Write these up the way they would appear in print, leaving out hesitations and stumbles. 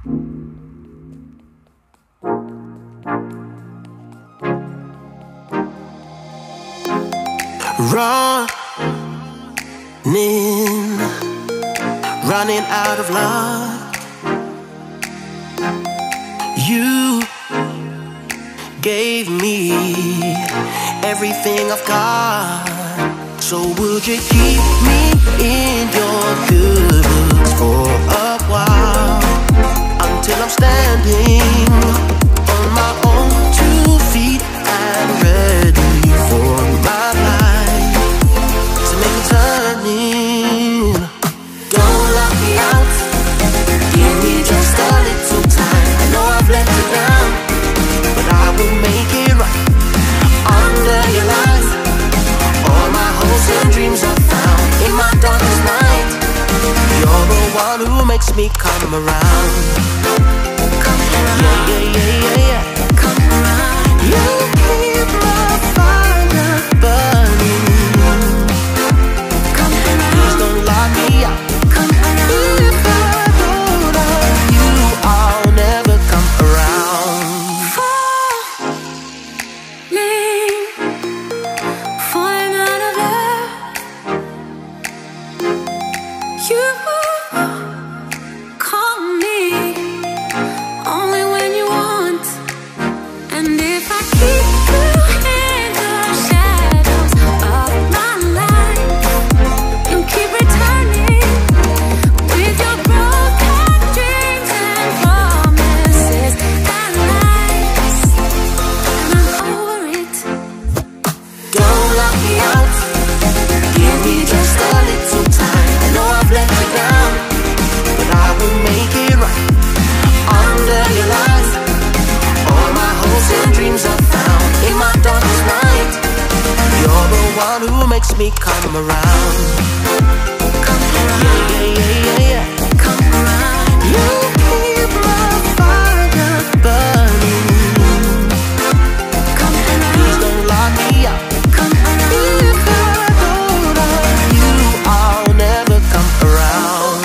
Running out of love. You gave me everything I've got. So would you keep me in your good books for a while, until I'm standing on my own 2 feet and ready for my life to make a turning. Don't lock me out, give me just a little time. I know I've let you down, but I will make it right under your light. All my hopes and dreams are found in my darkest night. You're the one who makes me come around. Come around. Yeah, yeah, yeah, yeah, yeah. Come around. You keep my fire burning. Come around. Please don't lock me out. Come around. If I don't love you, I'll never come around. Falling out of love. You call me only when you want, and if I keep you in the shadows of my life, you keep returning with your broken dreams and promises and lies, and I'm over it. Don't lock me out, give me just a little time. I know I've let you down, but I will make it right under your light. All my hopes and dreams are found in my darkest night. You're the one who makes me come around. Come around. Yeah, yeah, yeah, yeah, yeah. Come around. You keep my fire burning. Come around. Please don't lock me out. Come around. If I don't love you, I'll never come around.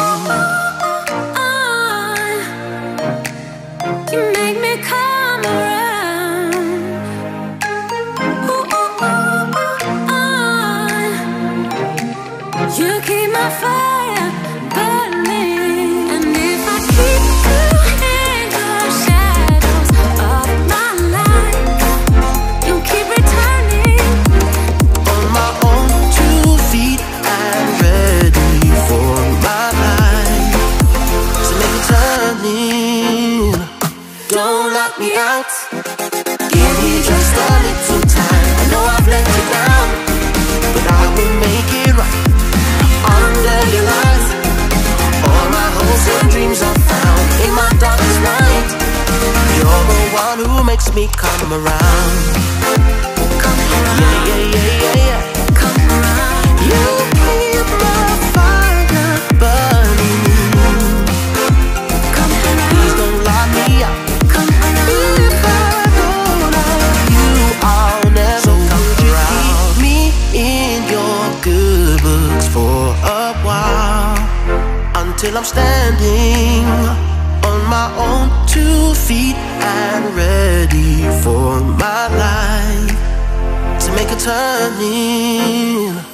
You make me come around. You keep my fire burning, and if I keep you in the shadows of my life, you keep returning. On my own 2 feet and ready for my life to make a turning. Don't lock me out, give me just a little time. I know I've let you down, but I will make it right under your light. All my hopes and dreams are found in my darkest night. You're the one who makes me come around. Come around. Yeah, yeah, yeah, yeah, yeah. Come around. You keep my fire burning. Come around. Please don't lock me out. Come around. If I don't love you, I'll never come around. Keep me in your good books for a while, until I'm standing on my own 2 feet and ready for my life to make a turning.